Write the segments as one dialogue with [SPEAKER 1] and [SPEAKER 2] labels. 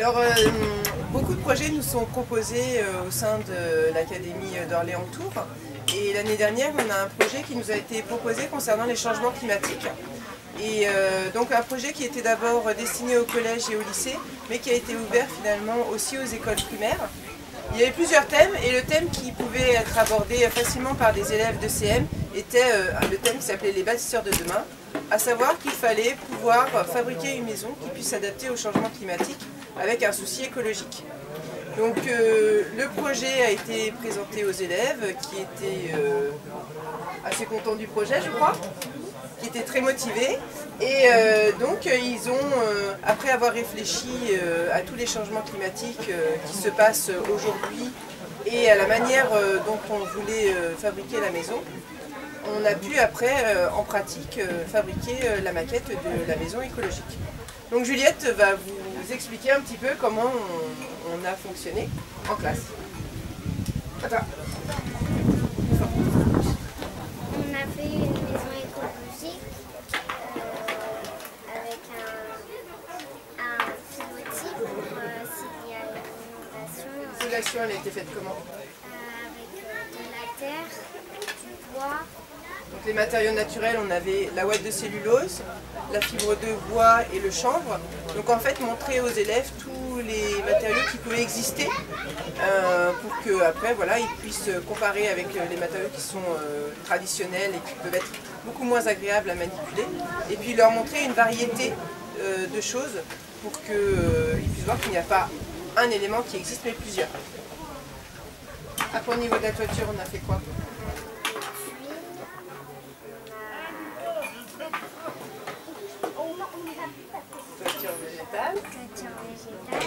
[SPEAKER 1] Alors, beaucoup de projets nous sont proposés au sein de l'Académie d'Orléans-Tours. Et l'année dernière, on a un projet qui nous a été proposé concernant les changements climatiques. Et donc un projet qui était d'abord destiné au collège et au lycée, mais qui a été ouvert finalement aussi aux écoles primaires. Il y avait plusieurs thèmes, et le thème qui pouvait être abordé facilement par des élèves de CM était le thème qui s'appelait les bâtisseurs de demain, à savoir qu'il fallait pouvoir fabriquer une maison qui puisse s'adapter au changement climatique avec un souci écologique. Donc le projet a été présenté aux élèves qui étaient assez contents du projet, je crois, qui étaient très motivés. Et donc ils ont, après avoir réfléchi à tous les changements climatiques qui se passent aujourd'hui et à la manière dont on voulait fabriquer la maison, on a pu après, en pratique, fabriquer la maquette de la maison écologique. Donc Juliette va vous expliquer un petit peu comment on a fonctionné en classe. Attends.
[SPEAKER 2] On a fait une maison écologique avec un pilotis pour s'il y a une inondation.
[SPEAKER 1] L'isolation, elle a été faite comment?
[SPEAKER 2] Avec de la terre, du bois.
[SPEAKER 1] Donc les matériaux naturels, on avait la ouate de cellulose, la fibre de bois et le chanvre. Donc en fait, montrer aux élèves tous les matériaux qui pouvaient exister pour qu'après, voilà, ils puissent comparer avec les matériaux qui sont traditionnels et qui peuvent être beaucoup moins agréables à manipuler. Et puis leur montrer une variété de choses pour qu'ils puissent voir qu'il n'y a pas un élément qui existe, mais plusieurs. Après, au niveau de la toiture, on a fait quoi? Toiture végétale.
[SPEAKER 2] On a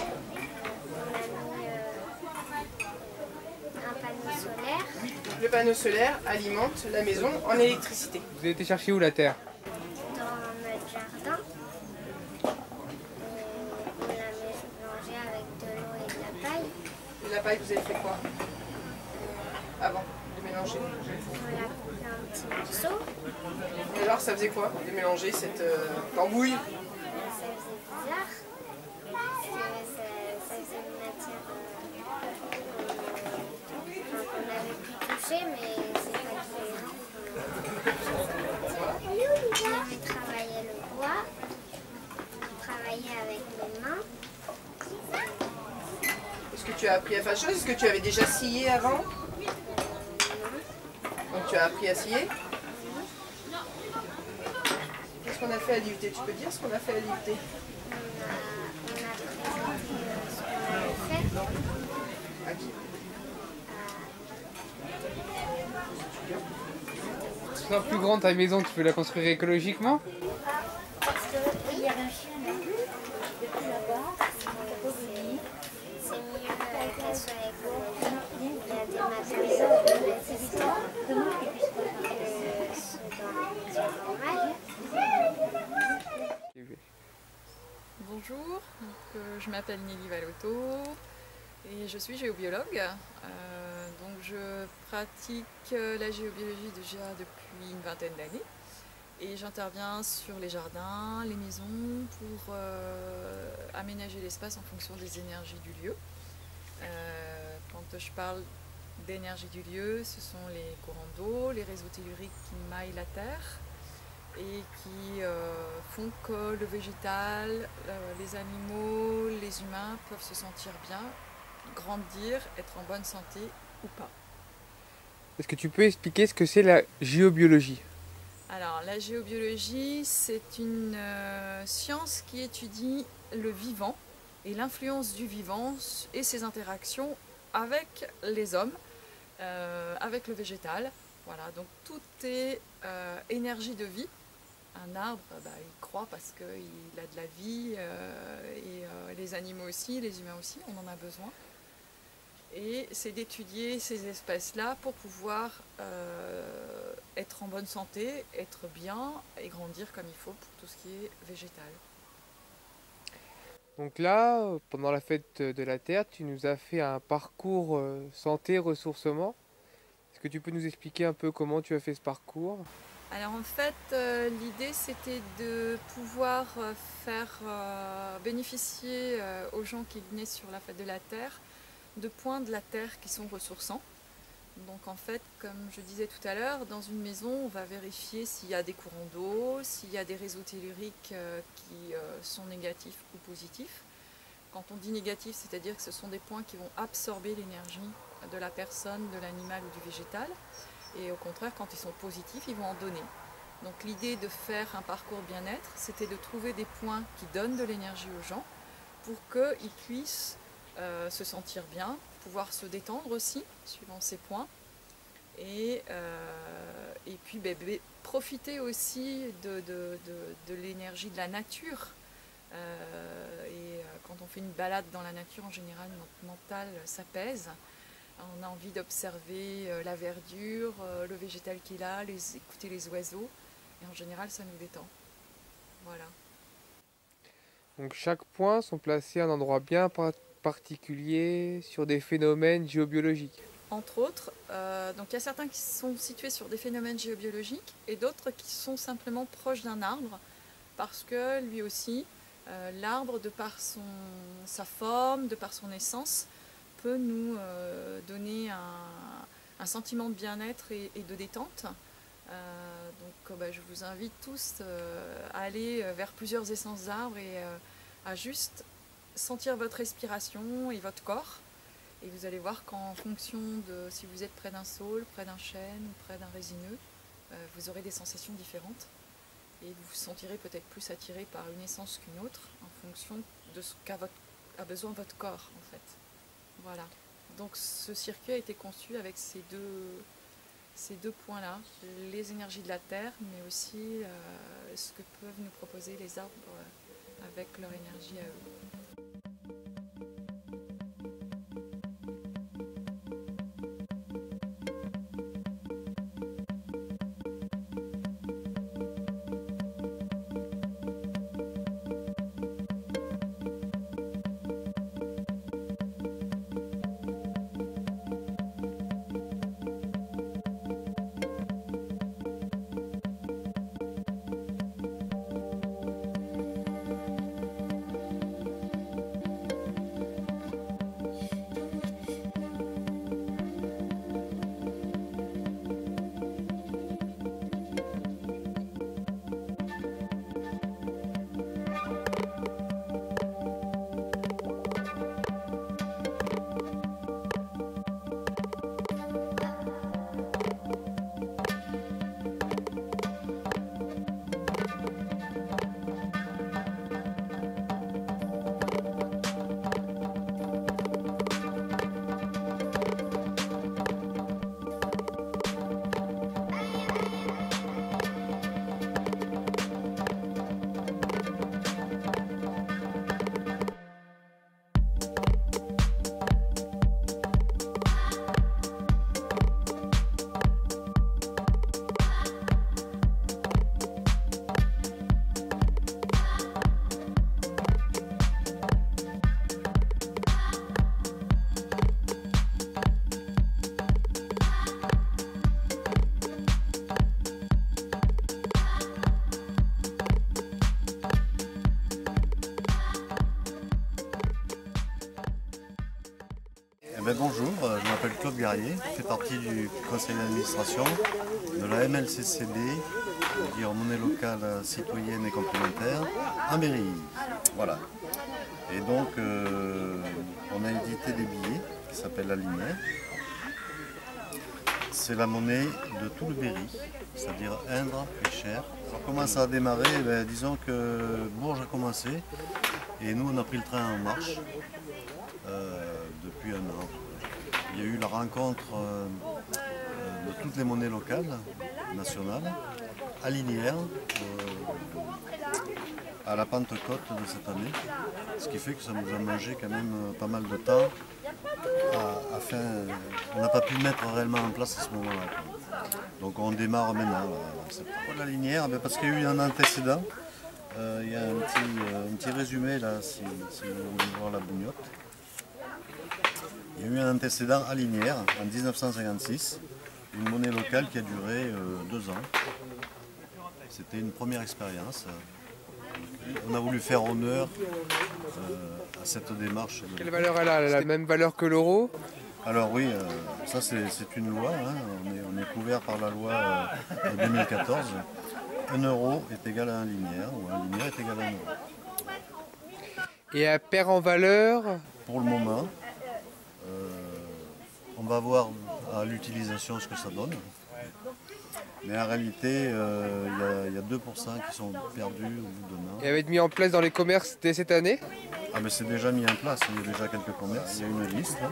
[SPEAKER 2] mis un panneau solaire.
[SPEAKER 1] Le panneau solaire alimente la maison en électricité.
[SPEAKER 3] Vous avez été chercher où la terre?
[SPEAKER 2] Dans notre jardin. On l'a mélangé avec de l'eau et de la paille.
[SPEAKER 1] Et la paille, vous avez fait quoi avant de mélanger?
[SPEAKER 2] On l'a coupé en petits morceaux.
[SPEAKER 1] Et alors, ça faisait quoi de mélanger cette tambouille?
[SPEAKER 2] Ça faisait bizarre. Parce que ça faisait une matière qu'on avait pu toucher, mais c'est pas agréable. On travaillait le bois, on travaillait avec les mains.
[SPEAKER 1] Est-ce que tu as appris à faire des choses? Est-ce que tu avais déjà scié avant? Donc tu as appris à scier? Qu'est-ce qu'on a fait à l'IUT? Tu peux dire ce qu'on a fait à l'IUT?
[SPEAKER 2] On a présenté ce qu'on avait fait.
[SPEAKER 1] À qui?
[SPEAKER 3] Tu seras plus grande ta maison, tu peux la construire écologiquement?
[SPEAKER 2] Parce qu'il y a un chien depuis là-bas. C'est mieux qu'elle soit écologique. Il y a des matériaux résistants que ceux dans les maisons normales.
[SPEAKER 4] Bonjour, je m'appelle Nelly Valotto et je suis géobiologue. Donc je pratique la géobiologie déjà depuis une vingtaine d'années et j'interviens sur les jardins, les maisons pour aménager l'espace en fonction des énergies du lieu. Quand je parle d'énergie du lieu, ce sont les courants d'eau, les réseaux telluriques qui maillent la terre et qui font que le végétal, les animaux, les humains peuvent se sentir bien, grandir, être en bonne santé ou pas.
[SPEAKER 3] Est-ce que tu peux expliquer ce que c'est la géobiologie?
[SPEAKER 4] Alors la géobiologie, c'est une science qui étudie le vivant et l'influence du vivant et ses interactions avec les hommes, avec le végétal. Voilà, donc tout est énergie de vie. Un arbre, il croît parce qu'il a de la vie et les animaux aussi, les humains aussi, on en a besoin. Et c'est d'étudier ces espèces-là pour pouvoir être en bonne santé, être bien et grandir comme il faut pour tout ce qui est végétal.
[SPEAKER 3] Donc là, pendant la fête de la Terre, tu nous as fait un parcours santé, ressourcement. Est-ce que tu peux nous expliquer un peu comment tu as fait ce parcours?
[SPEAKER 4] Alors en fait, l'idée c'était de pouvoir faire bénéficier aux gens qui venaient sur la fête de la Terre de points de la Terre qui sont ressourçants. Donc en fait, comme je disais tout à l'heure, dans une maison, on va vérifier s'il y a des courants d'eau, s'il y a des réseaux telluriques qui sont négatifs ou positifs. Quand on dit négatif, c'est-à-dire que ce sont des points qui vont absorber l'énergie de la personne, de l'animal ou du végétal. Et au contraire, quand ils sont positifs, ils vont en donner. Donc l'idée de faire un parcours bien-être, c'était de trouver des points qui donnent de l'énergie aux gens pour qu'ils puissent se sentir bien, pouvoir se détendre aussi, suivant ces points. Et puis profiter aussi de l'énergie de la nature. Quand on fait une balade dans la nature, en général, notre mental s'apaise. On a envie d'observer la verdure, le végétal qu'il a, écouter les oiseaux. Et en général, ça nous détend. Voilà.
[SPEAKER 3] Donc chaque point sont placés à un endroit bien particulier sur des phénomènes géobiologiques.
[SPEAKER 4] Entre autres, donc il y a certains qui sont situés sur des phénomènes géobiologiques et d'autres qui sont simplement proches d'un arbre parce que lui aussi, l'arbre, de par sa forme, de par son essence, peut nous donner un sentiment de bien-être et de détente. Je vous invite tous à aller vers plusieurs essences d'arbres et à juste sentir votre respiration et votre corps. Et vous allez voir qu'en fonction de si vous êtes près d'un saule, près d'un chêne ou près d'un résineux, vous aurez des sensations différentes. Et vous vous sentirez peut-être plus attiré par une essence qu'une autre en fonction de ce qu'a besoin votre corps en fait. Voilà. Donc ce circuit a été conçu avec ces deux points-là, les énergies de la Terre, mais aussi ce que peuvent nous proposer les arbres avec leur énergie à eux.
[SPEAKER 5] Bonjour, je m'appelle Claude Garrier, je fais partie du conseil d'administration de la MLCCD, c'est-à-dire monnaie locale citoyenne et complémentaire, à Berry. Voilà. Et donc, on a édité des billets qui s'appellent la Lumière. C'est la monnaie de tout le Berry, c'est-à-dire Indre et Cher. Alors, comment ça a démarré? Disons que Bourges a commencé et nous on a pris le train en marche depuis un an. Il y a eu la rencontre de toutes les monnaies locales, nationales, à Linière, à la Pentecôte de cette année. Ce qui fait que ça nous a mangé quand même pas mal de temps. On n'a pas pu mettre réellement en place à ce moment-là. Donc on démarre maintenant. Pourquoi la Linière? Parce qu'il y a eu un antécédent. Il y a un petit résumé là, si vous voulez voir la bougnotte. Il y a eu un antécédent à Linière en 1956, une monnaie locale qui a duré 2 ans. C'était une première expérience. On a voulu faire honneur à cette démarche.
[SPEAKER 3] Quelle valeur elle a? Elle a la même valeur que l'euro?
[SPEAKER 5] Alors oui, ça c'est une loi, hein. On est couvert par la loi de 2014. 1 euro est égal à 1 linéaire, ou 1 linéaire est égal à 1 euro.
[SPEAKER 3] Et elle perd en valeur?
[SPEAKER 5] Pour le moment, on va voir à l'utilisation ce que ça donne. Mais en réalité, il y a 2% qui sont perdus au bout d'un an.
[SPEAKER 3] Et elle va être mise en place dans les commerces dès cette année?
[SPEAKER 5] Ah mais c'est déjà mis en place, il y a déjà quelques commerces, il y a une liste. Là.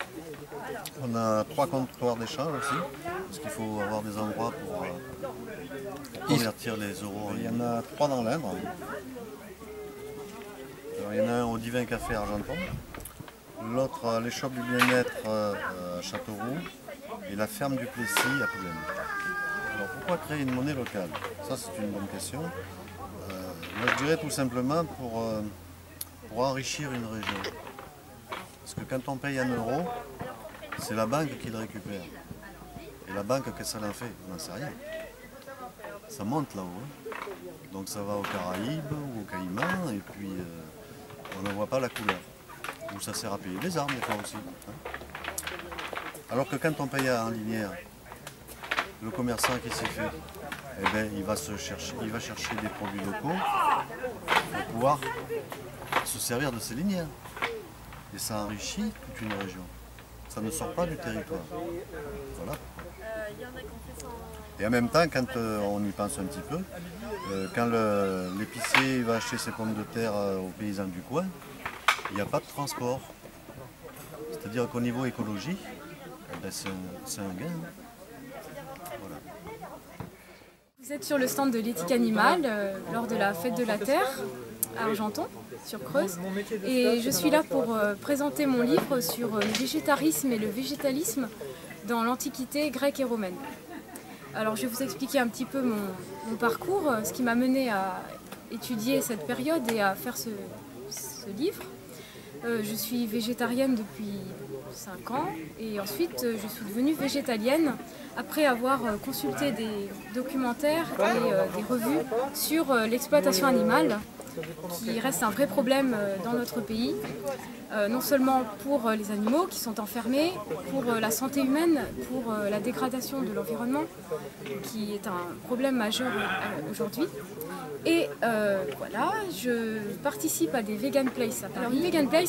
[SPEAKER 5] On a 3 comptoirs d'échange aussi, parce qu'il faut avoir des endroits pour convertir les euros. Il y en a 3 dans l'Indre. Alors, il y en a un au Divin Café Argenton, l'autre à l'échoppe du bien-être à Châteauroux et la ferme du Plessis à Poulaine. Alors pourquoi créer une monnaie locale? Ça c'est une bonne question. Moi je dirais tout simplement pour enrichir une région. Parce que quand on paye 1 euro, c'est la banque qui le récupère. Et la banque, qu'est-ce qu'elle en fait? On n'en sait rien. Ça monte là-haut. Hein. Donc ça va aux Caraïbes ou aux Caïmans et puis on ne voit pas la couleur. Ou ça sert à payer les armes des fois aussi. Hein. Alors que quand on paye en linéaire, le commerçant qui s'y fait, eh ben, il va chercher des produits locaux pour pouvoir se servir de ces linéaires. Et ça enrichit toute une région. Ça ne sort pas du territoire. Voilà. Et en même temps, quand on y pense un petit peu, quand l'épicier va acheter ses pommes de terre aux paysans du coin, il n'y a pas de transport. C'est-à-dire qu'au niveau écologie, eh ben, c'est un gain. Voilà.
[SPEAKER 6] Vous êtes sur le stand de l'éthique animale lors de la fête de la Terre à Argenton, sur Creuse. Et je suis là pour présenter mon livre sur le végétarisme et le végétalisme dans l'Antiquité grecque et romaine. Alors je vais vous expliquer un petit peu mon parcours, ce qui m'a mené à étudier cette période et à faire ce livre. Je suis végétarienne depuis 5 ans et ensuite je suis devenue végétalienne après avoir consulté des documentaires et des revues sur l'exploitation animale qui reste un vrai problème dans notre pays, non seulement pour les animaux qui sont enfermés, pour la santé humaine, pour la dégradation de l'environnement qui est un problème majeur aujourd'hui. Et voilà, je participe à des Vegan Place à Paris. Alors, une Vegan Place,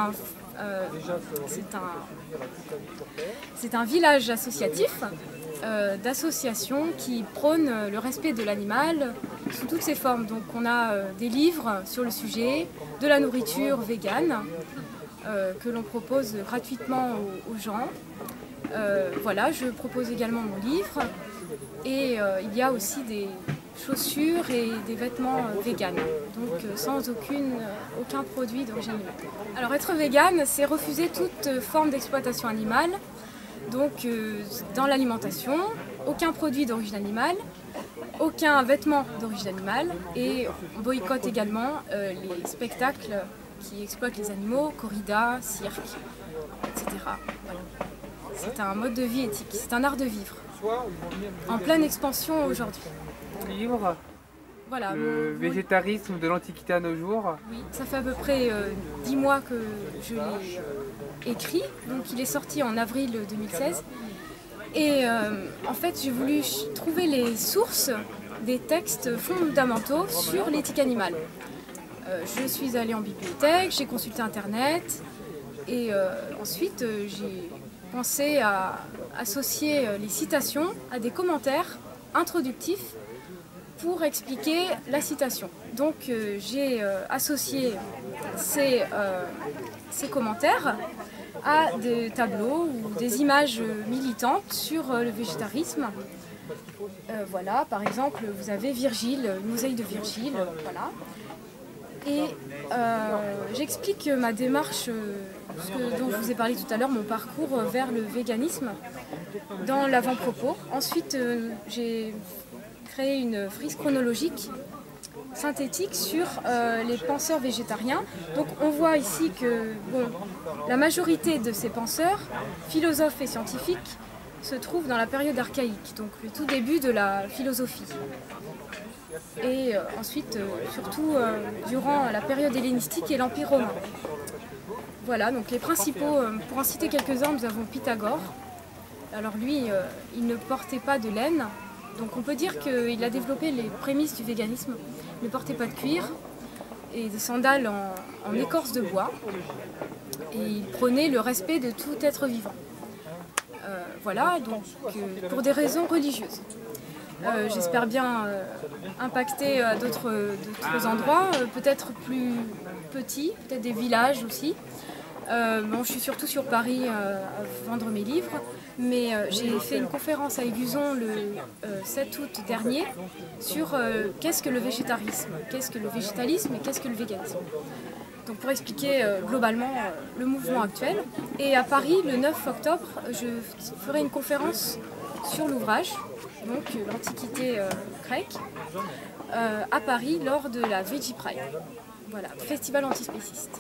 [SPEAKER 6] c'est un village associatif d'associations qui prônent le respect de l'animal sous toutes ses formes. Donc on a des livres sur le sujet, de la nourriture végane que l'on propose gratuitement aux gens. Voilà, je propose également mon livre et il y a aussi des chaussures et des vêtements véganes, donc sans aucun produit d'origine animale. Alors être végane, c'est refuser toute forme d'exploitation animale, donc dans l'alimentation, aucun produit d'origine animale, aucun vêtement d'origine animale, et on boycotte également les spectacles qui exploitent les animaux, corridas, cirque, etc. Voilà. C'est un mode de vie éthique, c'est un art de vivre, en pleine expansion aujourd'hui.
[SPEAKER 3] Livre,
[SPEAKER 6] voilà,
[SPEAKER 3] le végétarisme de l'Antiquité à nos jours.
[SPEAKER 6] Oui, ça fait à peu près 10 mois que je l'ai écrit, donc il est sorti en avril 2016. Et en fait, j'ai voulu trouver les sources des textes fondamentaux sur l'éthique animale. Je suis allée en bibliothèque, j'ai consulté Internet, et ensuite j'ai pensé à associer les citations à des commentaires introductifs pour expliquer la citation. Donc j'ai associé ces commentaires à des tableaux ou des images militantes sur le végétarisme. Voilà, par exemple, vous avez Virgile, une mosaïque de Virgile, voilà. Et j'explique ma démarche, dont je vous ai parlé tout à l'heure, mon parcours vers le véganisme dans l'avant-propos. Ensuite, j'ai créé une frise chronologique synthétique sur les penseurs végétariens. Donc on voit ici que la majorité de ces penseurs, philosophes et scientifiques, se trouve dans la période archaïque, donc le tout début de la philosophie. Et ensuite, surtout durant la période hellénistique et l'Empire romain. Voilà, donc les principaux, pour en citer quelques-uns, nous avons Pythagore. Alors lui, il ne portait pas de laine, donc on peut dire qu'il a développé les prémices du véganisme. Il ne portait pas de cuir et des sandales en écorce de bois. Et il prônait le respect de tout être vivant. Voilà, donc pour des raisons religieuses. J'espère bien impacter d'autres endroits, peut-être plus petits, peut-être des villages aussi. Bon, je suis surtout sur Paris à vendre mes livres, mais j'ai fait une conférence à Aiguzon le 7 août dernier sur qu'est-ce que le végétarisme, qu'est-ce que le végétalisme et qu'est-ce que le véganisme. Donc pour expliquer globalement le mouvement actuel. Et à Paris, le 9 octobre, je ferai une conférence sur l'ouvrage, donc l'Antiquité grecque, à Paris lors de la Veggie Pride. Voilà, festival antispéciste.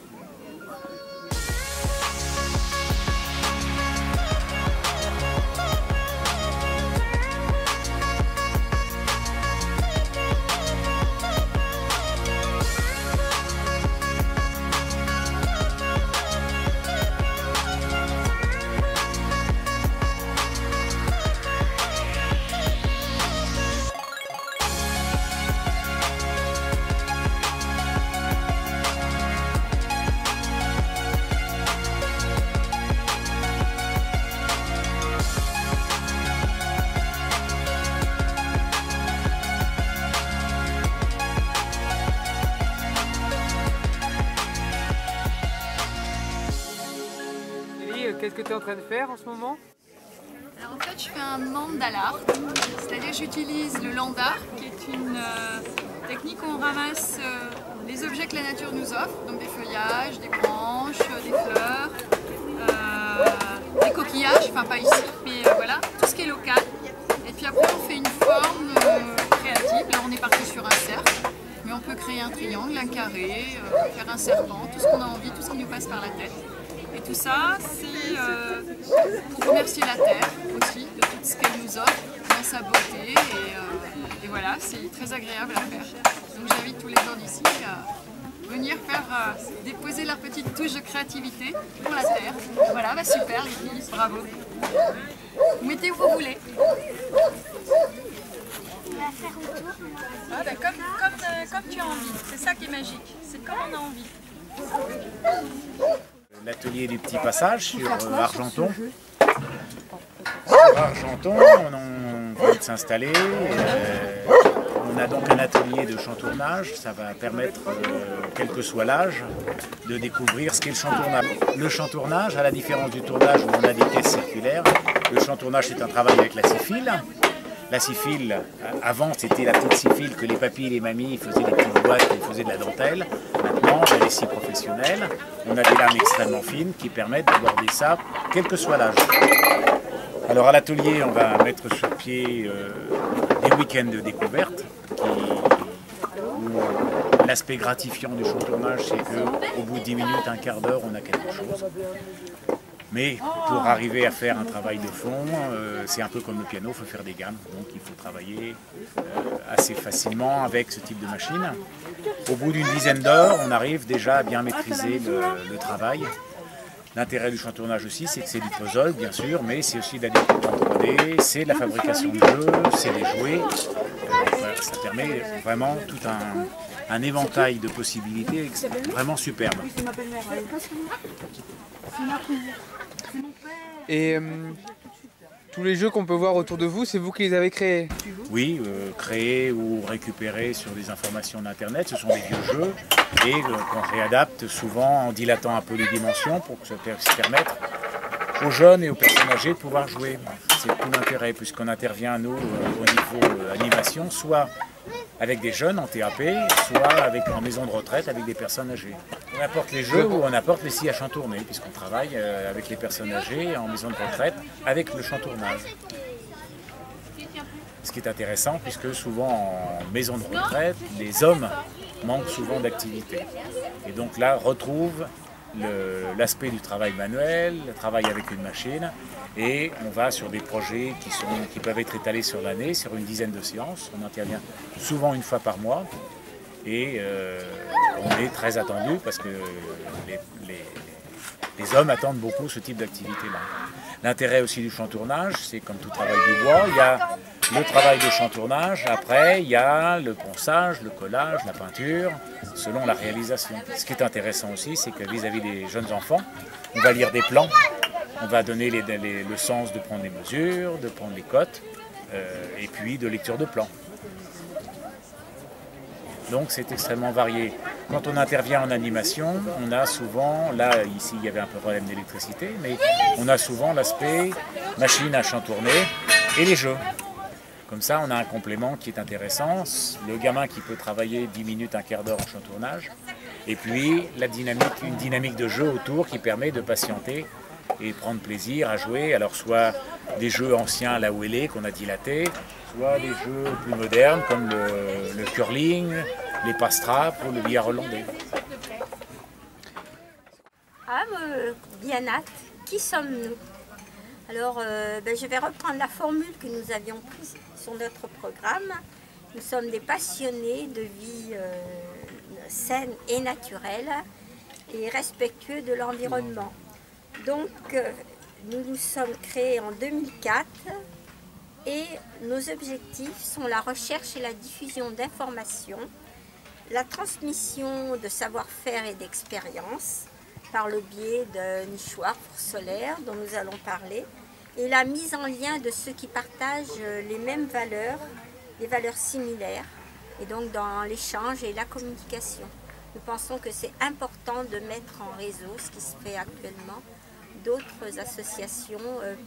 [SPEAKER 3] Qu'est-ce que tu es en train de faire en ce moment?
[SPEAKER 4] Alors en fait, je fais un mandala, c'est-à-dire j'utilise le land art, qui est une technique où on ramasse les objets que la nature nous offre, donc des feuillages, des branches, des fleurs, des coquillages, enfin pas ici, mais voilà, tout ce qui est local. Et puis après, on fait une forme créative. Là, on est parti sur un cercle, mais on peut créer un triangle, un carré, faire un serpent, tout ce qu'on a envie, tout ce qui nous passe par la tête. Et tout ça, c'est pour remercier la Terre aussi de tout ce qu'elle nous offre, dans sa beauté. Et voilà, c'est très agréable à faire. Donc j'invite tous les gens d'ici à venir faire déposer leur petite touche de créativité pour la Terre. Voilà, bah super les filles, bravo. Vous mettez où vous voulez.
[SPEAKER 2] On va faire autour.
[SPEAKER 4] Ah, bah, comme tu as envie, c'est ça qui est magique, c'est comme on a envie.
[SPEAKER 7] L'atelier du petit passage sur Argenton. Sur Argenton, on vient de s'installer. On a donc un atelier de chantournage. Ça va permettre, quel que soit l'âge, de découvrir ce qu'est le chantournage. Le chantournage, à la différence du tournage où on a des pièces circulaires, le chantournage c'est un travail avec la scie file. La scie file, avant c'était la petite scie file que les papis et les mamies faisaient des petites boîtes, ils faisaient de la dentelle. Maintenant on a des scies professionnelles, on a des lames extrêmement fines qui permettent d'aborder ça, quel que soit l'âge. Alors à l'atelier on va mettre sur pied des week-ends de découverte. L'aspect gratifiant du chantournage c'est qu'au bout de 10 minutes, un quart d'heure, on a quelque chose. Mais pour arriver à faire un travail de fond, c'est un peu comme le piano, il faut faire des gammes. Donc il faut travailler assez facilement avec ce type de machine. Au bout d'une dizaine d'heures, on arrive déjà à bien maîtriser le travail. L'intérêt du chantournage aussi, c'est que c'est du puzzle, bien sûr, mais c'est aussi de la découpe en 3D, c'est de la fabrication de jeux, c'est des jouets. Voilà, ça permet vraiment tout un éventail de possibilités vraiment superbe.
[SPEAKER 3] Et tous les jeux qu'on peut voir autour de vous, c'est vous qui les avez créés?
[SPEAKER 7] Oui, créés ou récupérés sur des informations d'internet, ce sont des vieux jeux et qu'on réadapte souvent en dilatant un peu les dimensions pour que ça puisse permettre aux jeunes et aux personnes âgées de pouvoir jouer. C'est tout l'intérêt puisqu'on intervient nous au niveau animation, soit avec des jeunes en TAP, soit en maison de retraite avec des personnes âgées. On apporte les jeux ou on apporte les scies à chantourner, puisqu'on travaille avec les personnes âgées en maison de retraite avec le chantournage. Ce qui est intéressant, puisque souvent en maison de retraite, les hommes manquent souvent d'activité. Et donc là, retrouvent l'aspect du travail manuel, le travail avec une machine, et on va sur des projets qui peuvent être étalés sur l'année, sur une dizaine de séances. On intervient souvent une fois par mois, et on est très attendu parce que les hommes attendent beaucoup ce type d'activité-là. L'intérêt aussi du chantournage, c'est comme tout travail du bois, il y a le travail de chantournage, après il y a le ponçage, le collage, la peinture, selon la réalisation. Ce qui est intéressant aussi, c'est que vis-à-vis des jeunes enfants, on va lire des plans, on va donner le sens de prendre les mesures, de prendre les cotes, et puis de lecture de plans. Donc c'est extrêmement varié. Quand on intervient en animation, on a souvent, là ici il y avait un peu de problème d'électricité, mais on a souvent l'aspect machine à chantourner et les jeux. Comme ça on a un complément qui est intéressant, le gamin qui peut travailler 10 minutes, un quart d'heure en chantournage, et puis une dynamique de jeu autour qui permet de patienter et prendre plaisir à jouer, alors soit des jeux anciens à la Ouélé qu'on a dilatés, soit des jeux plus modernes comme le curling, les passe-trappes ou le billard hollandais.
[SPEAKER 8] Bien hâte, qui sommes-nous? Alors, je vais reprendre la formule que nous avions prise sur notre programme. Nous sommes des passionnés de vie saine et naturelle et respectueux de l'environnement. Donc, nous nous sommes créés en 2004 et nos objectifs sont la recherche et la diffusion d'informations, la transmission de savoir-faire et d'expériences par le biais de nichoirs solaires dont nous allons parler et la mise en lien de ceux qui partagent les mêmes valeurs, des valeurs similaires, et donc dans l'échange et la communication. Nous pensons que c'est important de mettre en réseau ce qui se fait actuellement, d'autres associations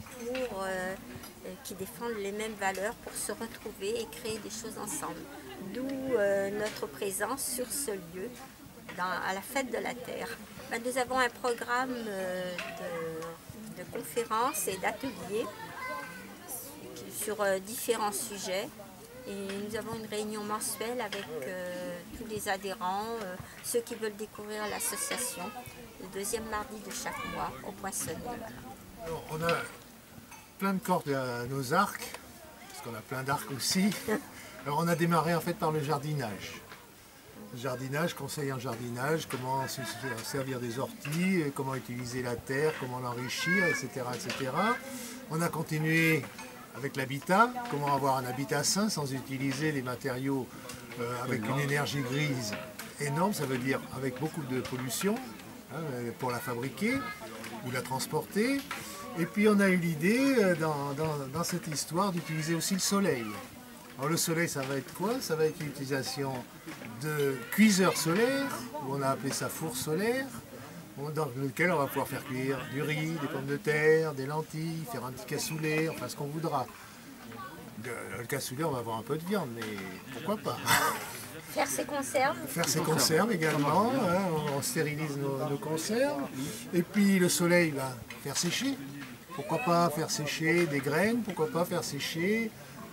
[SPEAKER 8] qui défendent les mêmes valeurs pour se retrouver et créer des choses ensemble. D'où notre présence sur ce lieu, à la Fête de la Terre. Nous avons un programme de conférences et d'ateliers sur différents sujets. Et nous avons une réunion mensuelle avec tous les adhérents, ceux qui veulent découvrir l'association, le deuxième mardi de chaque mois au Poinçonnet.
[SPEAKER 9] Alors, on a plein de cordes à nos arcs, parce qu'on a plein d'arcs aussi. Alors on a démarré en fait par le jardinage. Le jardinage, conseil en jardinage, comment se servir des orties, comment utiliser la terre, comment l'enrichir, etc., etc. On a continué avec l'habitat, comment avoir un habitat sain sans utiliser les matériaux avec une énergie grise énorme, ça veut dire avec beaucoup de pollution pour la fabriquer ou la transporter. Et puis on a eu l'idée dans cette histoire d'utiliser aussi le soleil. Alors le soleil, ça va être quoi? Ça va être l'utilisation de cuiseurs solaires, ou on a appelé ça four solaire, dans lequel on va pouvoir faire cuire du riz, des pommes de terre, des lentilles, faire un petit cassoulet, enfin ce qu'on voudra. Le cassoulet, on va avoir un peu de viande, mais pourquoi pas?
[SPEAKER 8] Faire ses conserves.
[SPEAKER 9] Faire ses conserves également, hein, on stérilise nos conserves. Et puis le soleil va faire sécher. Pourquoi pas faire sécher des graines, pourquoi pas faire sécher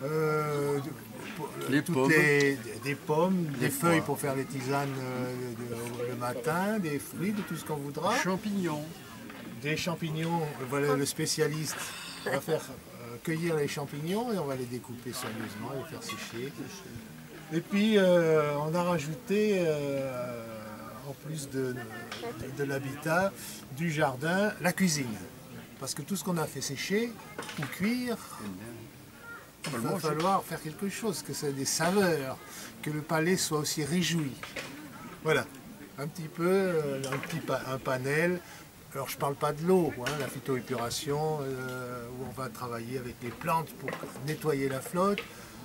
[SPEAKER 9] des pommes, des feuilles pour faire les tisanes le matin, des fruits, de tout ce qu'on voudra.
[SPEAKER 5] Champignons.
[SPEAKER 9] Des champignons, voilà le spécialiste va faire cueillir les champignons et on va les découper soigneusement et les faire sécher. Et puis on a rajouté, en plus de l'habitat, du jardin, la cuisine. Parce que tout ce qu'on a fait sécher ou cuire, il va falloir faire quelque chose, que ça ait des saveurs, que le palais soit aussi réjoui. Voilà, un petit peu, un panel. Alors je ne parle pas de l'eau, hein, la phytoépuration, où on va travailler avec les plantes pour nettoyer la flotte,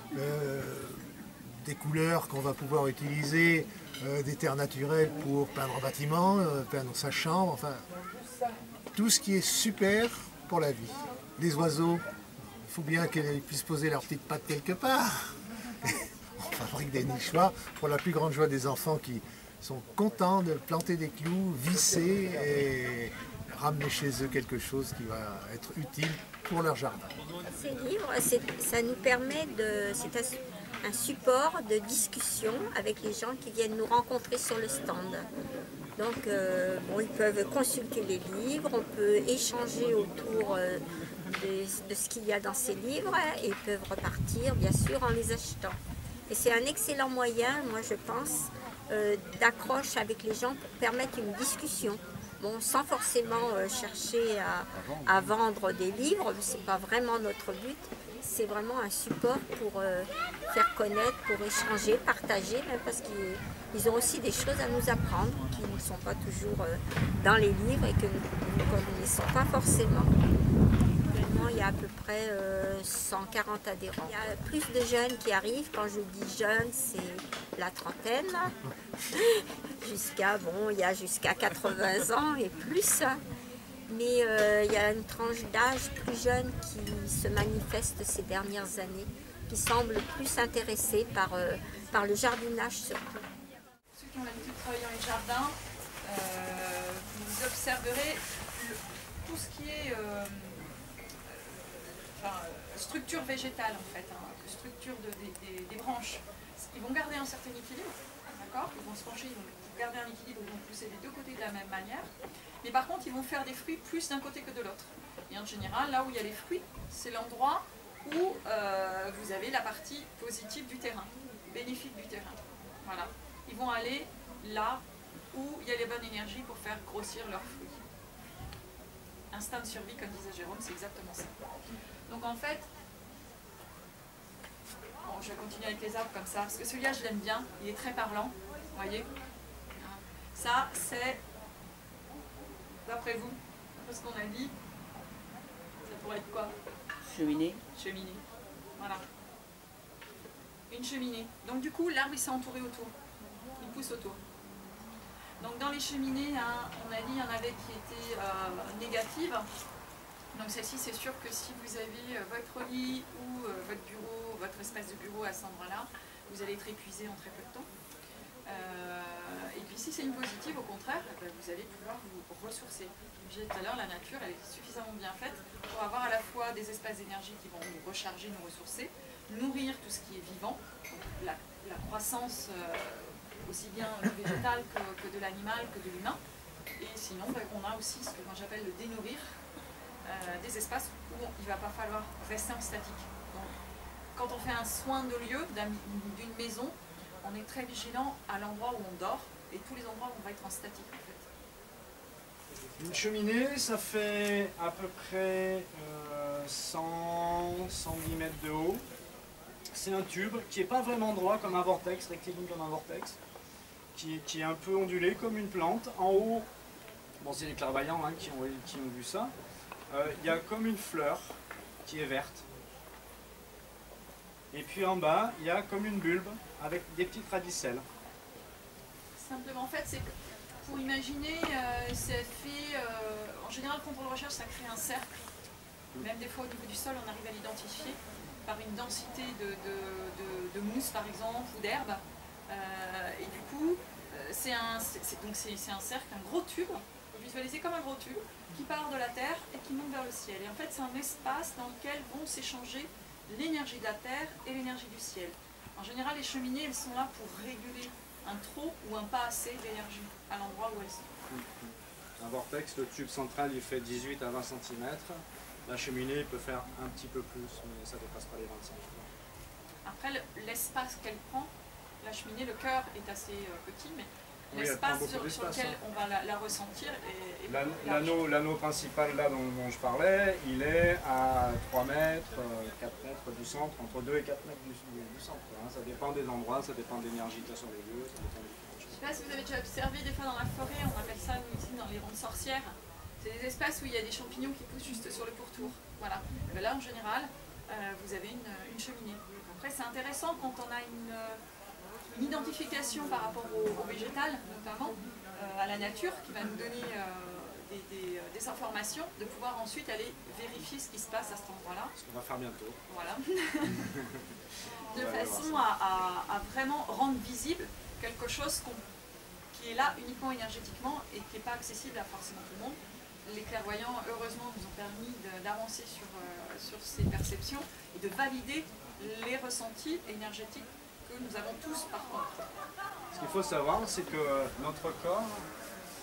[SPEAKER 9] des couleurs qu'on va pouvoir utiliser, des terres naturelles pour peindre un bâtiment, peindre sa chambre, enfin tout ce qui est super pour la vie. Les oiseaux, il faut bien qu'ils puissent poser leurs petites pattes quelque part. On fabrique des nichoirs pour la plus grande joie des enfants qui sont contents de planter des clous, visser et ramener chez eux quelque chose qui va être utile pour leur jardin.
[SPEAKER 8] Ces livres, ça nous permet c'est un support de discussion avec les gens qui viennent nous rencontrer sur le stand. Donc bon, ils peuvent consulter les livres, on peut échanger autour de ce qu'il y a dans ces livres et ils peuvent repartir bien sûr en les achetant. Et c'est un excellent moyen, moi je pense, d'accroche avec les gens pour permettre une discussion. Bon, sans forcément chercher à vendre des livres, ce n'est pas vraiment notre but. C'est vraiment un support pour faire connaître, pour échanger, partager, même parce qu'ils ont aussi des choses à nous apprendre qui ne sont pas toujours dans les livres et que nous ne connaissons pas forcément. Actuellement, il y a à peu près 140 adhérents. Il y a plus de jeunes qui arrivent. Quand je dis jeunes, c'est la trentaine. Il y a jusqu'à 80 ans et plus. Mais il y a une tranche d'âge plus jeune qui se manifeste ces dernières années, qui semble plus intéressée par le jardinage surtout.
[SPEAKER 4] Ceux qui ont l'habitude de travailler dans les jardins, vous observerez tout ce qui est structure végétale en fait, structure des branches. Ils vont garder un certain équilibre, d'accord? Ils vont se pencher, ils vont garder un équilibre, ils vont pousser des deux côtés de la même manière. Mais par contre, ils vont faire des fruits plus d'un côté que de l'autre. Et en général, là où il y a les fruits, c'est l'endroit où vous avez la partie positive du terrain, bénéfique du terrain. Voilà. Ils vont aller là où il y a les bonnes énergies pour faire grossir leurs fruits. Instinct de survie, comme disait Jérôme, c'est exactement ça. Donc en fait, bon, je vais continuer avec les arbres comme ça, parce que celui-là, je l'aime bien, il est très parlant, vous voyez. Ça, c'est... D'après vous, d'après ce qu'on a dit, ça pourrait être quoi?
[SPEAKER 10] Cheminée.
[SPEAKER 4] Cheminée. Voilà. Une cheminée. Donc du coup, l'arbre il s'est entouré autour. Il pousse autour. Donc dans les cheminées, hein, on a dit il y en avait qui étaient négatives. Donc celle-ci, c'est sûr que si vous avez votre lit ou votre bureau, votre espace de bureau à cet endroit-là, vous allez être épuisé en très peu de temps. Et puis si c'est une positive, au contraire, vous allez pouvoir vous ressourcer. Comme je disais tout à l'heure, la nature elle est suffisamment bien faite pour avoir à la fois des espaces d'énergie qui vont nous recharger, nous ressourcer, nourrir tout ce qui est vivant, donc la croissance aussi bien du végétal que de l'animal, que de l'humain. Et sinon, on a aussi ce que moi j'appelle le dénourrir, des espaces où il ne va pas falloir rester en statique. Donc, quand on fait un soin de lieu, d'une maison, on est très vigilant à l'endroit où on dort et tous les endroits où on va être en statique en fait.
[SPEAKER 11] Une cheminée, ça fait à peu près 100-110 mètres de haut. C'est un tube qui n'est pas vraiment droit comme un vortex, rectiligne comme un vortex, qui est un peu ondulé comme une plante. En haut, bon, c'est les clairvoyants hein, qui ont vu ça, il y a comme une fleur qui est verte. Et puis en bas, il y a comme une bulbe avec des petites radicelles.
[SPEAKER 4] Simplement, en fait, c'est pour imaginer, c'est fait, en général, quand on le recherche, ça crée un cercle. Même des fois, au niveau du sol, on arrive à l'identifier par une densité de mousse, par exemple, ou d'herbe. Et du coup, c'est un cercle, un gros tube, vous visualisez comme un gros tube, qui part de la terre et qui monte vers le ciel. Et en fait, c'est un espace dans lequel vont s'échanger l'énergie de la terre et l'énergie du ciel. En général, les cheminées, elles sont là pour réguler un trop ou un pas assez d'énergie à l'endroit où elles sont.
[SPEAKER 11] Un vortex, le tube central, il fait 18 à 20 cm. La cheminée peut faire un petit peu plus, mais ça ne dépasse pas les 25 cm.
[SPEAKER 4] Après, l'espace qu'elle prend, la cheminée, le cœur est assez petit, mais l'espace sur lequel on va la ressentir est
[SPEAKER 11] l'anneau principal là dont je parlais, il est à 3 mètres, 4 mètres du centre, entre 2 et 4 mètres du centre. Hein. Ça dépend des endroits, ça dépend de l'énergie qu'il y a sur les lieux, ça dépend de différentes choses.
[SPEAKER 4] Je ne sais pas si vous avez déjà observé des fois dans la forêt, on appelle ça nous ici dans les rondes sorcières. C'est des espaces où il y a des champignons qui poussent juste sur le pourtour. Voilà. Et là en général, vous avez une cheminée. Après c'est intéressant quand on a une identification par rapport au végétal, notamment à la nature, qui va nous donner des informations, de pouvoir ensuite aller vérifier ce qui se passe à cet endroit-là.
[SPEAKER 11] Ce qu'on va faire bientôt.
[SPEAKER 4] Voilà. De façon à vraiment rendre visible quelque chose qui est là uniquement énergétiquement et qui n'est pas accessible à forcément tout le monde. Les clairvoyants, heureusement, nous ont permis d'avancer sur ces perceptions et de valider les ressentis énergétiques que nous avons tous par contre.
[SPEAKER 11] Ce qu'il faut savoir, c'est que notre corps,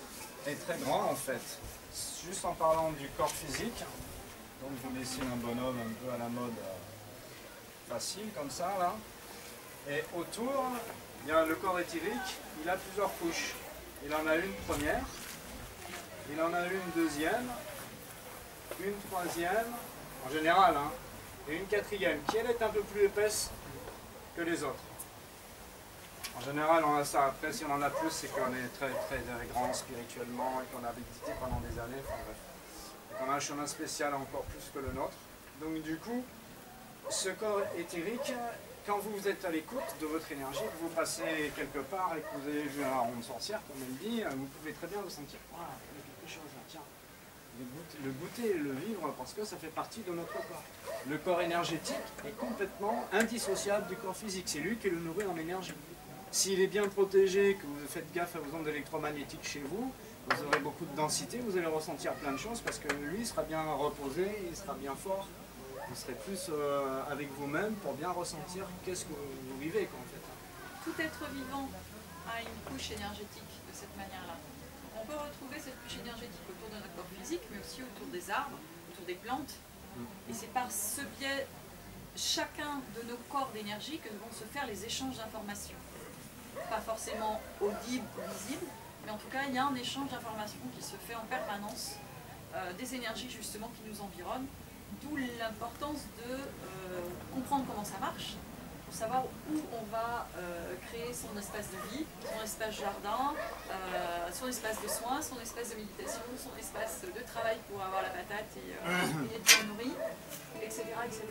[SPEAKER 11] est très grand en fait. Juste en parlant du corps physique, donc je vous dessine un bonhomme un peu à la mode facile comme ça là. Et autour, il y a le corps éthérique, il a plusieurs couches. Il en a une première, il en a une deuxième, une troisième, en général, hein, et une quatrième, qui elle est un peu plus épaisse que les autres. En général, on a ça. Après, si on en a plus, c'est qu'on est très grand spirituellement et qu'on a médité pendant des années. Enfin, bref. Et qu'on a un chemin spécial encore plus que le nôtre. Donc du coup, ce corps éthérique, quand vous êtes à l'écoute de votre énergie, que vous passez quelque part et que vous avez vu un rond de sorcière, comme elle dit, vous pouvez très bien vous sentir, voilà, il y a quelque chose là, tiens. Le goûter et le vivre parce que ça fait partie de notre corps. Le corps énergétique est complètement indissociable du corps physique. C'est lui qui le nourrit en énergie. S'il est bien protégé, que vous faites gaffe aux ondes électromagnétiques chez vous, vous aurez beaucoup de densité, vous allez ressentir plein de choses parce que lui sera bien reposé, il sera bien fort. Vous serez plus avec vous-même pour bien ressentir qu'est-ce que vous vivez quoi, en fait.
[SPEAKER 4] Tout être vivant a une couche énergétique de cette manière-là. On peut retrouver cette couche énergétique autour de notre corps physique, mais aussi autour des arbres, autour des plantes. Et c'est par ce biais, chacun de nos corps d'énergie, que vont se faire les échanges d'informations. Pas forcément audibles ou visibles, mais en tout cas, il y a un échange d'informations qui se fait en permanence, des énergies justement qui nous environnent, d'où l'importance de comprendre comment ça marche, pour savoir où on va créer son espace de vie, son espace jardin, son espace de soins, son espace de méditation, son espace de travail pour avoir la patate et être bien nourri, etc., etc.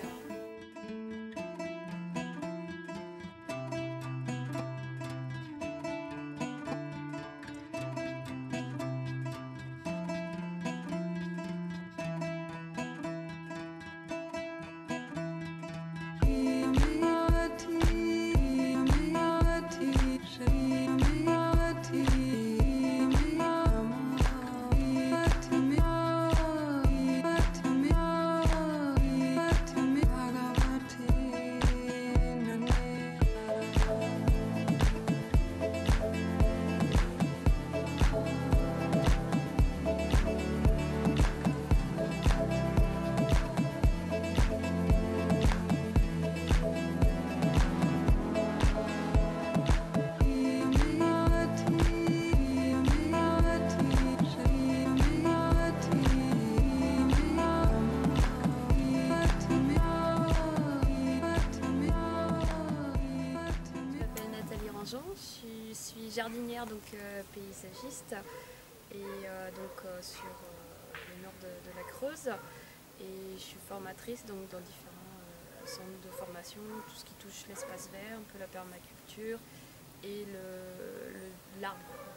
[SPEAKER 10] Je suis jardinière, donc paysagiste, et sur le nord de la Creuse. Et je suis formatrice donc, dans différents centres de formation, tout ce qui touche l'espace vert, un peu la permaculture et l'arbre.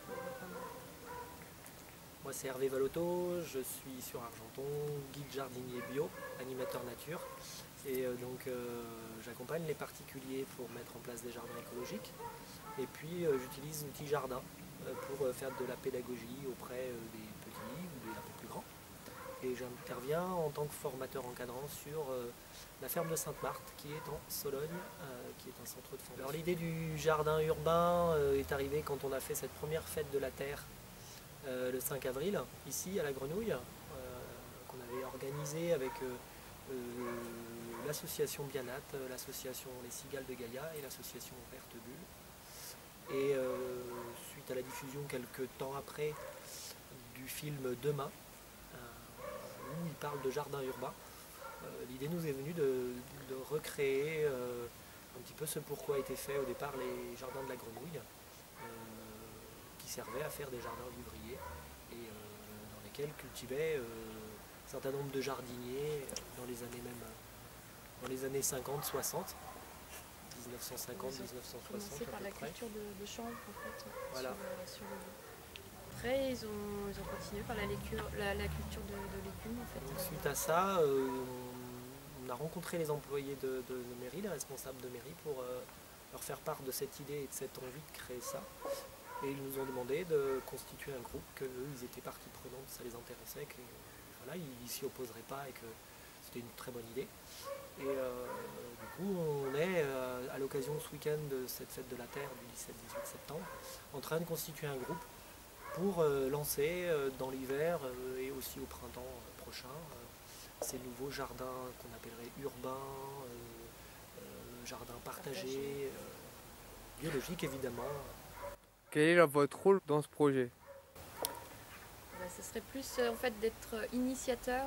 [SPEAKER 12] Moi c'est Hervé Valotto, je suis sur Argenton, guide jardinier bio, animateur nature. Et j'accompagne les particuliers pour mettre en place des jardins écologiques. Et puis j'utilise l'outil jardin pour faire de la pédagogie auprès des petits ou des un peu plus grands. Et j'interviens en tant que formateur encadrant sur la ferme de Sainte-Marthe qui est en Sologne, qui est un centre de formation. Alors l'idée du jardin urbain est arrivée quand on a fait cette première fête de la Terre le 5 avril, ici à la Grenouille, qu'on avait organisée avec l'association Bianat, l'association Les Cigales de Gaïa et l'association Verte Bulle. Et suite à la diffusion quelques temps après du film Demain, où il parle de jardin urbain, l'idée nous est venue de recréer un petit peu ce pourquoi étaient faits au départ les jardins de la Grenouille, qui servaient à faire des jardins vivriers et dans lesquels cultivaient un certain nombre de jardiniers dans les années 50-60. 1950, 1960
[SPEAKER 10] par
[SPEAKER 12] à peu
[SPEAKER 10] la
[SPEAKER 12] près.
[SPEAKER 10] culture de chanvre en fait.
[SPEAKER 12] Voilà.
[SPEAKER 10] Sur le... Après ils ont continué par la culture de légumes en fait.
[SPEAKER 12] Donc, suite à ça, on a rencontré les employés de mairie, les responsables de mairie pour leur faire part de cette idée et de cette envie de créer ça. Et ils nous ont demandé de constituer un groupe, qu'eux ils étaient partie prenante, ça les intéressait, que voilà, ils s'y opposeraient pas et que c'était une très bonne idée. Et du coup, on est à l'occasion ce week-end de cette fête de la Terre du 17-18 septembre, en train de constituer un groupe pour lancer dans l'hiver et aussi au printemps prochain ces nouveaux jardins qu'on appellerait urbains, jardins partagés, biologiques évidemment.
[SPEAKER 3] Quel est votre rôle dans ce projet?
[SPEAKER 10] Ce serait plus en fait d'être initiateur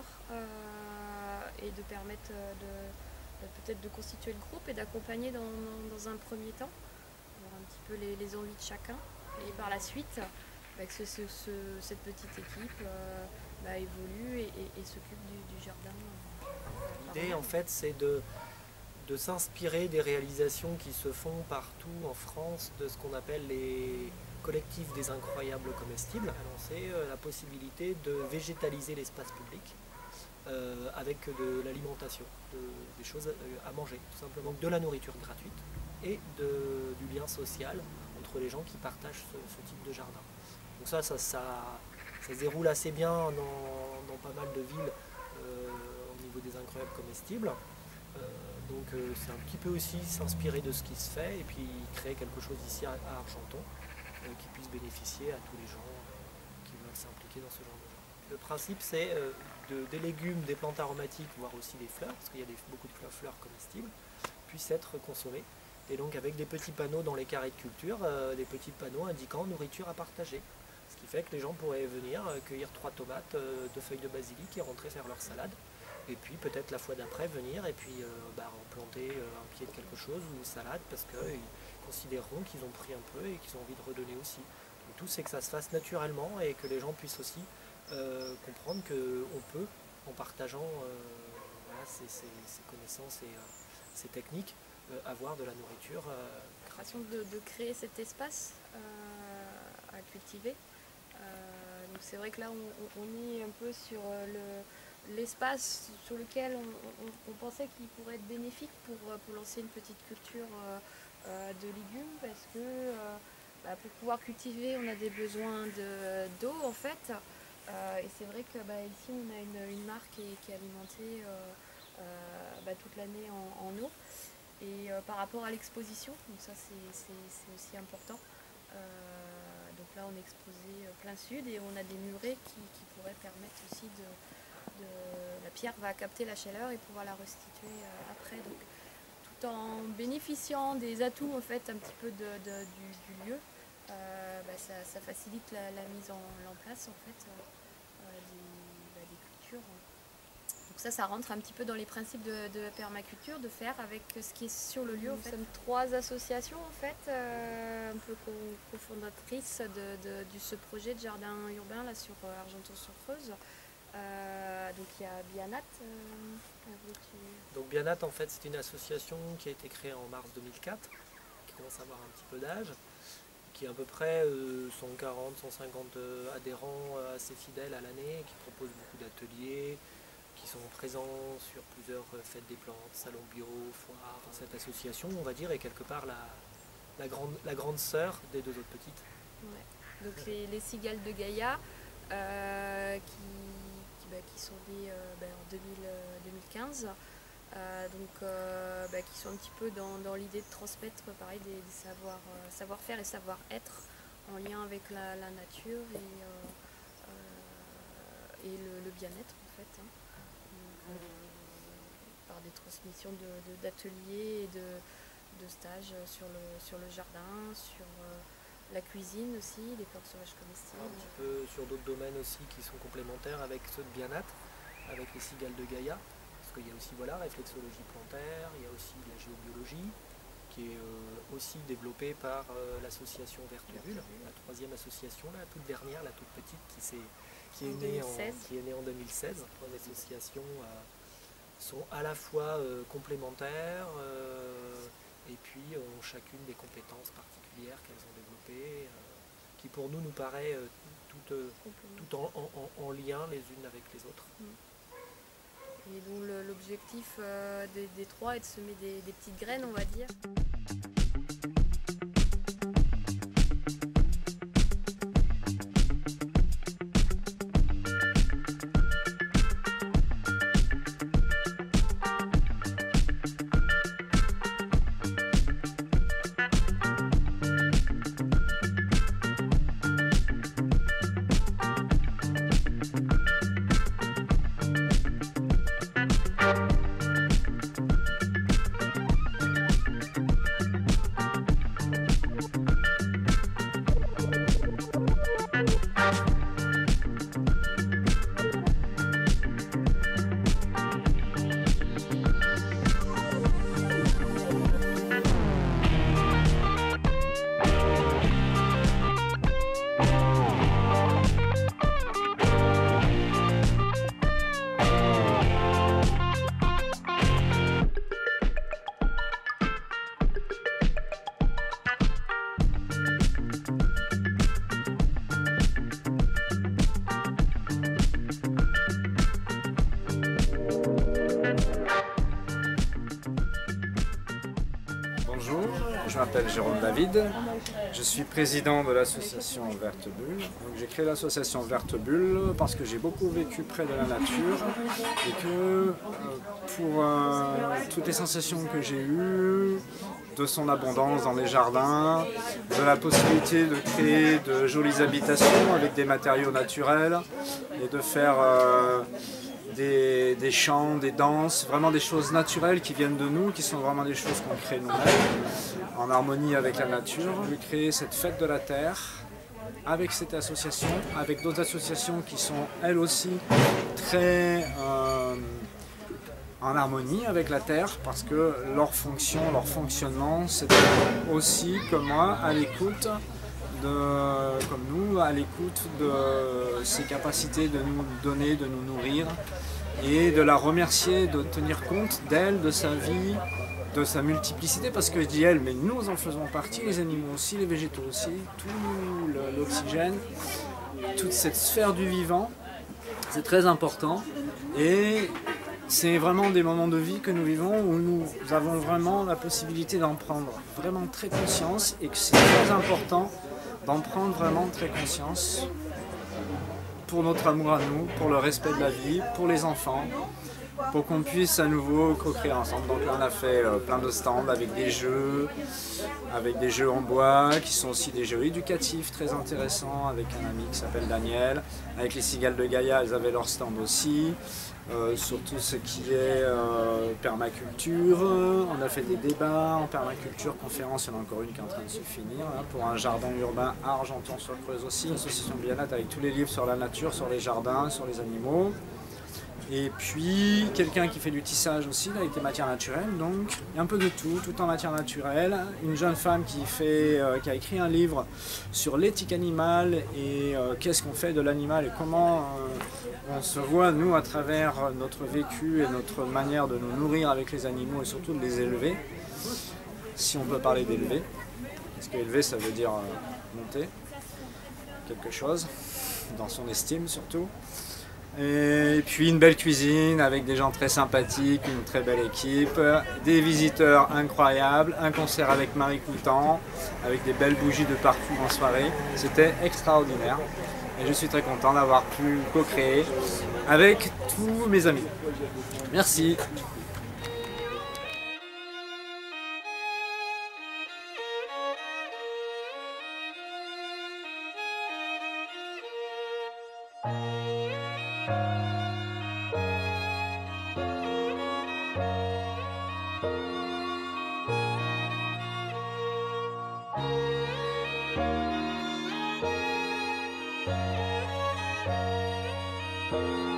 [SPEAKER 10] et de permettre peut-être de constituer le groupe et d'accompagner dans un premier temps, voir un petit peu les envies de chacun, et par la suite que cette petite équipe évolue et s'occupe du jardin.
[SPEAKER 12] L'idée en fait c'est de s'inspirer des réalisations qui se font partout en France de ce qu'on appelle les collectifs des incroyables comestibles. C'est la possibilité de végétaliser l'espace public avec de l'alimentation, des choses à manger, tout simplement de la nourriture gratuite et du lien social entre les gens qui partagent ce type de jardin. Donc ça se déroule assez bien dans pas mal de villes au niveau des incroyables comestibles. Donc c'est un petit peu aussi s'inspirer de ce qui se fait et puis créer quelque chose ici à Argenton qui puisse bénéficier à tous les gens qui veulent s'impliquer dans ce genre de jardin. Le principe c'est des légumes, des plantes aromatiques, voire aussi des fleurs, parce qu'il y a beaucoup de fleurs comestibles, puissent être consommées. Et donc avec des petits panneaux dans les carrés de culture, des petits panneaux indiquant nourriture à partager. Ce qui fait que les gens pourraient venir cueillir 3 tomates, 2 feuilles de basilic et rentrer faire leur salade. Et puis peut-être la fois d'après venir et puis planter un pied de quelque chose ou une salade parce qu'ils considéreront qu'ils ont pris un peu et qu'ils ont envie de redonner aussi. Le tout c'est que ça se fasse naturellement et que les gens puissent aussi comprendre qu'on peut, en partageant ces connaissances et ces techniques, avoir de la nourriture gratuite.
[SPEAKER 10] De créer cet espace à cultiver. Donc c'est vrai que là on est un peu sur l'espace sur lequel on pensait qu'il pourrait être bénéfique pour lancer une petite culture de légumes parce que pour pouvoir cultiver on a des besoins d'eau en fait et c'est vrai que ici on a une marque qui est alimentée toute l'année en eau et par rapport à l'exposition, donc ça c'est aussi important. Donc là on est exposé plein sud et on a des murets qui pourraient permettre aussi la pierre va capter la chaleur et pouvoir la restituer après. Donc, tout en bénéficiant des atouts en fait un petit peu du lieu, ça facilite la mise en place en fait des cultures. Donc ça rentre un petit peu dans les principes de la permaculture, de faire avec ce qui est sur le lieu. Nous sommes 3 associations en fait, un peu cofondatrices de ce projet de jardin urbain là sur Argenton-sur-Creuse. Donc il y a Bianat.
[SPEAKER 12] Donc Bianat en fait c'est une association qui a été créée en mars 2004, qui commence à avoir un petit peu d'âge, qui a à peu près 140-150 adhérents assez fidèles à l'année, qui propose beaucoup d'ateliers, qui sont présents sur plusieurs fêtes des plantes, salons bio, foires. Cette association on va dire est quelque part la grande sœur des 2 autres petites.
[SPEAKER 10] Ouais. Donc les Cigales de Gaïa qui sont nés en 2015, qui sont un petit peu dans l'idée de transmettre pareil, des savoir-faire et savoir-être en lien avec la nature et le bien-être en fait. Donc, par des transmissions d'ateliers et de stages sur le jardin, sur la cuisine aussi, les plantes sauvages comestibles.
[SPEAKER 12] Un petit peu sur d'autres domaines aussi qui sont complémentaires avec ceux de Bianat, avec les Cigales de Gaïa, parce qu'il y a aussi réflexologie plantaire, il y a aussi la géobiologie, qui est aussi développée par l'association Vertebule, la 3e association, la toute dernière, la toute petite, qui est née en 2016. 3 associations sont à la fois complémentaires et puis ont chacune des compétences particulières qu'elles ont développées, qui pour nous paraît tout en lien les unes avec les autres.
[SPEAKER 10] Et donc l'objectif des 3 est de semer des petites graines, on va dire.
[SPEAKER 13] Bonjour, je m'appelle Jérôme David, je suis président de l'association Verte Bulle. J'ai créé l'association Verte Bulle parce que j'ai beaucoup vécu près de la nature et que pour toutes les sensations que j'ai eues, de son abondance dans les jardins, de la possibilité de créer de jolies habitations avec des matériaux naturels et de faire des chants, des danses, vraiment des choses naturelles qui viennent de nous, qui sont vraiment des choses qu'on crée nous-mêmes, en harmonie avec la nature. J'ai créé cette fête de la terre avec cette association, avec d'autres associations qui sont elles aussi très en harmonie avec la terre, parce que leur fonction, leur fonctionnement, c'est aussi comme moi à l'écoute comme nous, à l'écoute de ses capacités de nous donner, de nous nourrir, et de la remercier, de tenir compte d'elle, de sa vie, de sa multiplicité, parce que je dis elle, mais nous en faisons partie, les animaux aussi, les végétaux aussi, tout l'oxygène, toute cette sphère du vivant, c'est très important, et c'est vraiment des moments de vie que nous vivons où nous avons vraiment la possibilité d'en prendre vraiment très conscience, et que c'est très important d'en prendre vraiment très conscience pour notre amour à nous, pour le respect de la vie, pour les enfants, pour qu'on puisse à nouveau co-créer ensemble. Donc là on a fait plein de stands avec des jeux en bois qui sont aussi des jeux éducatifs très intéressants, avec un ami qui s'appelle Daniel, avec les cigales de Gaïa, elles avaient leur stand aussi. Sur tout ce qui est permaculture, on a fait des débats en permaculture, conférences, il y en a encore une qui est en train de se finir, hein, pour un jardin urbain à Argenton-sur-Creuse aussi, une association bien-être avec tous les livres sur la nature, sur les jardins, sur les animaux. Et puis quelqu'un qui fait du tissage aussi avec des matières naturelles, donc il y a un peu de tout en matière naturelle. Une jeune femme qui a écrit un livre sur l'éthique animale et qu'est-ce qu'on fait de l'animal et comment on se voit nous à travers notre vécu et notre manière de nous nourrir avec les animaux et surtout de les élever, si on peut parler d'élever, parce qu'élever ça veut dire monter quelque chose, dans son estime surtout. Et puis une belle cuisine avec des gens très sympathiques, une très belle équipe, des visiteurs incroyables, un concert avec Marie Coutan, avec des belles bougies de partout en soirée. C'était extraordinaire et je suis très content d'avoir pu co-créer avec tous mes amis. Merci.
[SPEAKER 14] Thank you.